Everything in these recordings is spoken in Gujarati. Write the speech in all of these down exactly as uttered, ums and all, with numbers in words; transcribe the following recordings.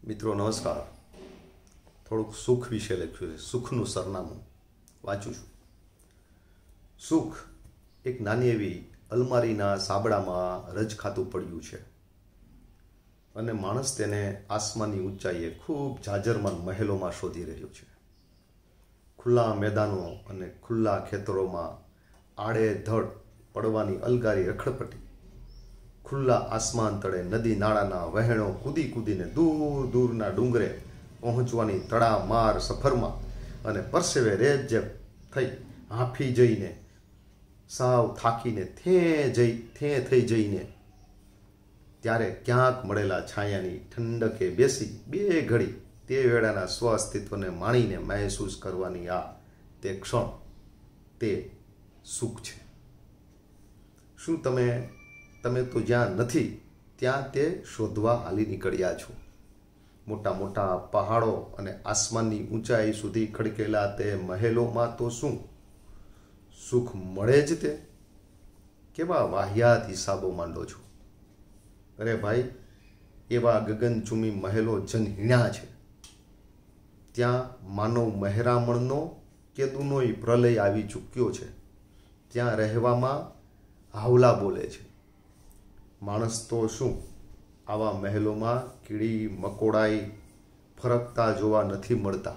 મિત્રો નમસ્કાર. થોડુંક સુખ વિશે લખ્યું છે. સુખનું સરનામું વાંચું છું. સુખ એક નાની એવી અલમારીના સાબડામાં રજ ખાતું પડ્યું છે અને માણસ તેને આસમાનની ઊંચાઈએ ખૂબ જાજરમાન મહેલોમાં શોધી રહ્યો છે. ખુલ્લા મેદાનો અને ખુલ્લા ખેતરોમાં આડેધડ પડવાની અલગારી રખડપટી, ખુલ્લા આસમાન તળે નદી નાળાના વહેણો કૂદી કૂદીને દૂર દૂરના ડુંગરે પહોંચવાની તડામાર સફરમાં અને પરસેવે રેબઝેબ થઈ હાંફી જઈને સાવ થાકીને થે જઈ થે થઈ જઈને ત્યારે ક્યાંક મળેલા છાયાની ઠંડકે બેસી બે ઘડી તે વેળાના સ્વ અસ્તિત્વને માણીને મહેસૂસ કરવાની આ તે ક્ષણ તે સુખ છે. શું તમે તમે તો જ્યાં નથી ત્યાં તે શોધવા હાલી નીકળ્યા છો? મોટા મોટા પહાડો અને આસમાનની ઊંચાઈ સુધી ખડકેલા તે મહેલોમાં તો શું સુખ મળે જ? તે કેવા વાહિયાત હિસાબો માંડો છો? અરે ભાઈ, એવા ગગનચુંબી મહેલો જનહીણા છે. ત્યાં માનવ મહેરામણનો કેદુનોય પ્રલય આવી ચૂક્યો છે. ત્યાં રહેવામાં હાવલા બોલે છે. માણસ તો શું આવા મહેલોમાં કીડી મકોડાઈ ફરકતા જોવા નથી મળતા.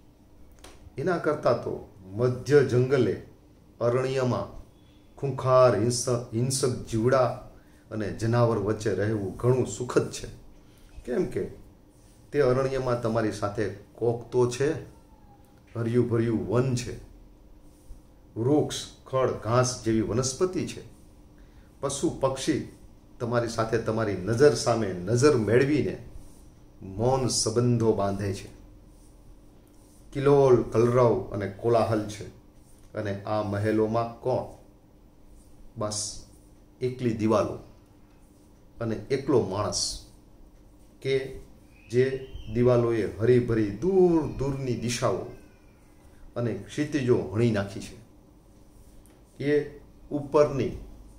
એના કરતાં તો મધ્ય જંગલે અરણ્યમાં ખૂંખાર હિંસક હિંસક જીવડા અને જનાવર વચ્ચે રહેવું ઘણું સુખદ છે. કેમ કે તે અરણ્યમાં તમારી સાથે કોક તો છે, હર્યું ભર્યું વન છે, વૃક્ષ ખડ ઘાસ જેવી વનસ્પતિ છે, પશુ પક્ષી તમારી સાથે તમારી નજર સામે નજર મેળવીને મૌન સંબંધો બાંધે છે. કિલોલ કલરવ અને કોલાહલ છે. અને આ મહેલોમાં કોણ? બસ એકલી દિવાલો અને એકલો માણસ કે જે દિવાલોએ હરીભરી દૂર દૂરની દિશાઓ અને ક્ષિતિજો હણી નાખી છે. એ ઉપરની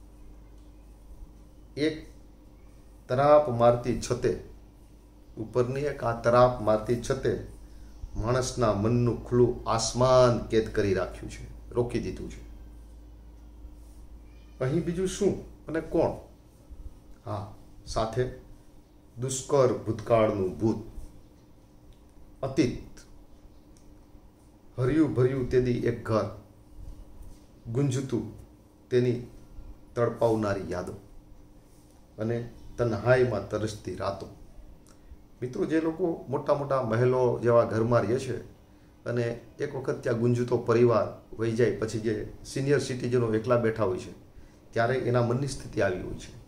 એક તરાપ મારતી છતે ઉપરની એક આ તરાપ મારતી છતે માણસના મનનું ખુલ્લું આસમાન કેદ કરી રાખ્યું છે, રોકી દીધું છે. અહીં બીજું શું અને કોણ? હા, સાથે દુષ્કર ભૂતકાળનું ભૂત, અતીત, હર્યું ભર્યું તેદી એક ઘર, ગુંજતું તેની તડપાવનારી યાદો અને તન્હાઈમાં તરસતી રાતો. મિત્રો, જે લોકો મોટા મોટા મહેલો જેવા ઘરમાં રહે છે અને એક વખત ત્યાં ગુંજતો પરિવાર વહી જાય પછી જે સિનિયર સિટીઝનો એકલા બેઠા હોય છે ત્યારે એના મનની સ્થિતિ આવી હોય છે.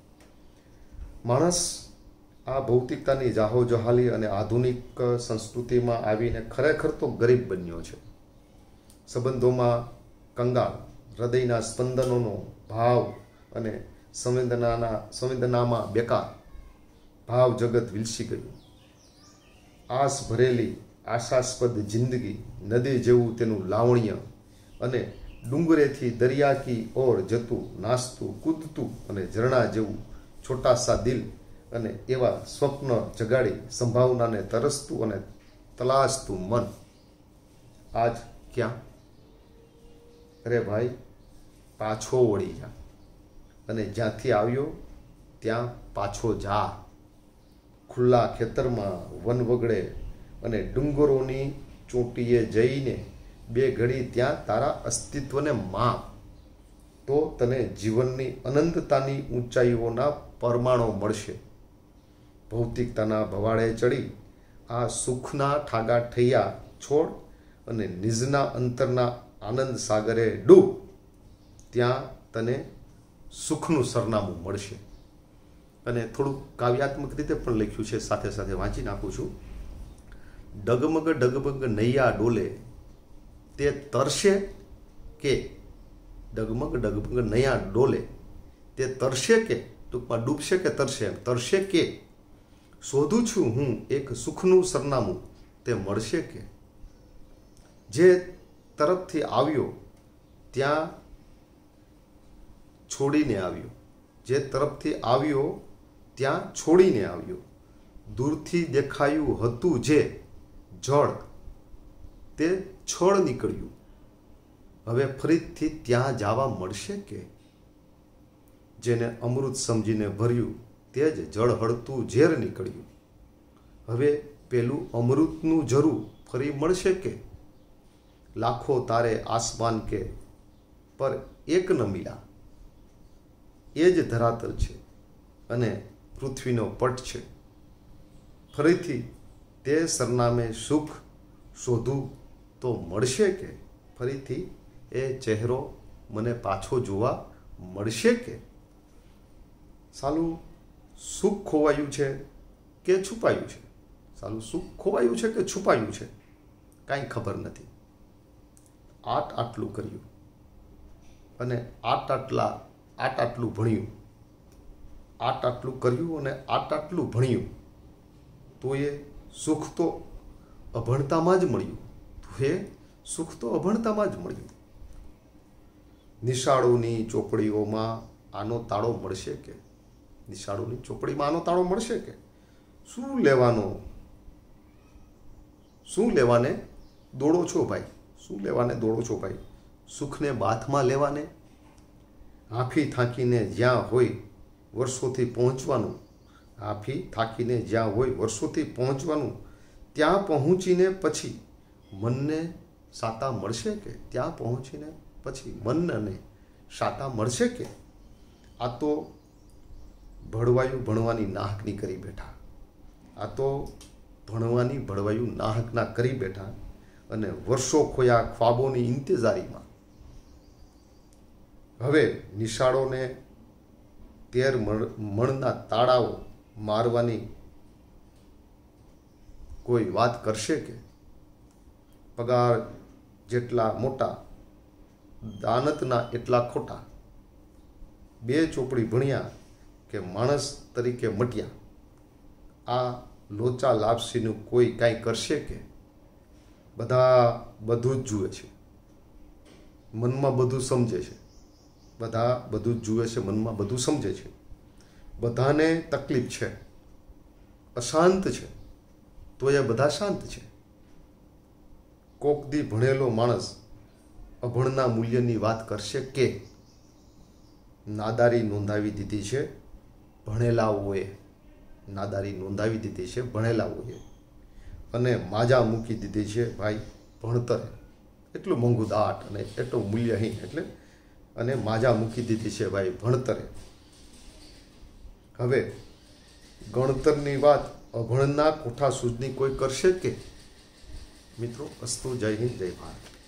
માણસ આ ભૌતિકતાની જાહો જહાલી અને આધુનિક સંસ્કૃતિમાં આવીને ખરેખર તો ગરીબ બન્યો છે. સંબંધોમાં કંગાળ, હૃદયના સ્પંદનોનો ભાવ અને સંવેદનાના સંવેદનામાં બેકાર, ભાવ જગત વિલસી ગયું. આસ ભરેલી આશાસ્પદ જિંદગી, નદી જેવું તેનું લાવણ્ય અને ડુંગરેથી દરિયાકી ઓર જતું નાસતું કૂદતું અને ઝરણા જેવું છોટાસા દિલ અને એવા સ્વપ્ન જગાડી સંભાવનાને તરસતું અને તલાશતું મન આજ ક્યાં? અરે ભાઈ, પાછો વળી જા અને જ્યાંથી આવ્યો ત્યાં પાછો જા. ખુલ્લા ખેતરમાં વન વગડે અને ડુંગરોની ચોટીએ જઈને બે ઘડી ત્યાં તારા અસ્તિત્વને માપ, તો તને જીવનની અનંતતાની ઊંચાઈઓના પરમાણો મળશે. ભૌતિકતાના ભવાડે ચડી આ સુખના ઠાગા ઠૈયા છોડ અને નિજના અંતરના આનંદ સાગરે ડૂબ. ત્યાં તને સુખનું સરનામું મળશે. અને થોડુંક કાવ્યાત્મક રીતે પણ લખ્યું છે, સાથે સાથે વાંચી નાખું છું. ડગમગ ડગમગ નૈયા ડોલે તે તરશે કે? ડગમગ ડગમગ નૈયા ડોલે તે તરશે કે? ટૂંકમાં ડૂબશે કે તરશે? એમ તરશે કે? શોધું છું હું એક સુખનું સરનામું, તે મળશે કે? જે તરફથી આવ્યો ત્યાં છોડીને આવ્યો, જે તરફથી આવ્યો ત્યાં છોડીને આવ્યો, दूरथी देखायुं हतुं जे जळ ते छळ નીકળ્યું। હવે ફરીથી ત્યાં જવા મળશે કે? જેને અમૃત સમજીને ભર્યું તે જ જળહળતું ઝેર નીકળ્યું। હવે પેલું અમૃતનું ઝરું ફરી મળશે કે? લાખો તારે આસમાન કે પર એક ન મિલા। એ જ ધરાતલ છે અને પૃથ્વીનો પટ છે। ફરીથી તે સરનામે સુખ શોધું તો મળશે કે? ફરીથી એ ચહેરો મને પાછો જોવા મળશે કે? સાલું સુખ ખોવાયું છે કે છુપાયું છે? સાલું સુખ ખોવાયું છે કે છુપાયું છે? કાંઈ ખબર નથી। આટ આટલું કર્યું અને આટ આટલા આટ આટલું ભણ્યું, આટ આટલું કર્યું અને આટ આટલું ભણ્યું, તો એ સુખ તો અભણતામાં જ મળ્યું। તો એ સુખ તો અભણતામાં જ મળ્યું। નિશાળોની ચોપડીઓમાં આનો તાળો મળશે કે? નિશાળોની ચોપડીમાં આનો તાળો મળશે કે? શું લેવાનો, શું લેવાને દોડો છો ભાઈ? શું લેવાને દોડો છો ભાઈ? સુખને બાથમાં લેવાને? હાંફી થાકીને જ્યાં હોય વર્ષોથી પહોંચવાનું, હાંફી થાકીને જ્યાં હોય વર્ષોથી પહોંચવાનું, ત્યાં પહોંચીને પછી મનને સાતા મળશે કે? ત્યાં પહોંચીને પછી મનને સાતા મળશે કે? આ તો ભળવાયું ભણવાની નાહકની કરી બેઠા, આ તો ભણવાની ભળવાયું નાહકના કરી બેઠા અને વર્ષો ખોયા ખ્વાબોની ઇંતજારીમાં। હવે નિશાળોને તેર મણના તાળાઓ મારવાની કોઈ વાત કરશે કે? પગાર જેટલા મોટા, દાનતના એટલા ખોટા, બે ચોપડી ભણ્યા કે માણસ તરીકે મટ્યા। આ લોચા લાપસીનું કોઈ કાંઈ કરશે કે? બધા બધું જ જુએ છે, મનમાં બધું સમજે છે, બધા બધું જ જુએ છે, મનમાં બધું સમજે છે, બધાને તકલીફ છે, અશાંત છે, તો એ બધા શાંત છે। કોક દી ભણેલો માણસ અભણના મૂલ્યની વાત કરશે કે? નાદારી નોંધાવી દીધી છે ભણેલાઓએ, નાદારી નોંધાવી દીધી છે ભણેલાઓએ અને માજા મૂકી દીધી છે ભાઈ ભણતરે। એટલું મોંઘું દાટ અને એટલું મૂલ્યહીન એટલે અને માજા મૂકી દીધી છે ભાઈ ભણતરે। હવે ગણતરની વાત અભણના કોઠા સૂઝની કોઈ કરશે કે? મિત્રો, અસ્તુ, જય હિન્દ, જય ભારત।